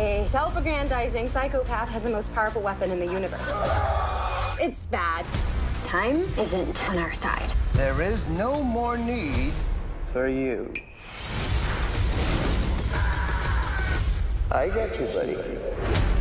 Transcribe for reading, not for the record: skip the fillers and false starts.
A self-aggrandizing psychopath has the most powerful weapon in the universe. It's bad. Time isn't on our side. There is no more need for you. I got you, buddy.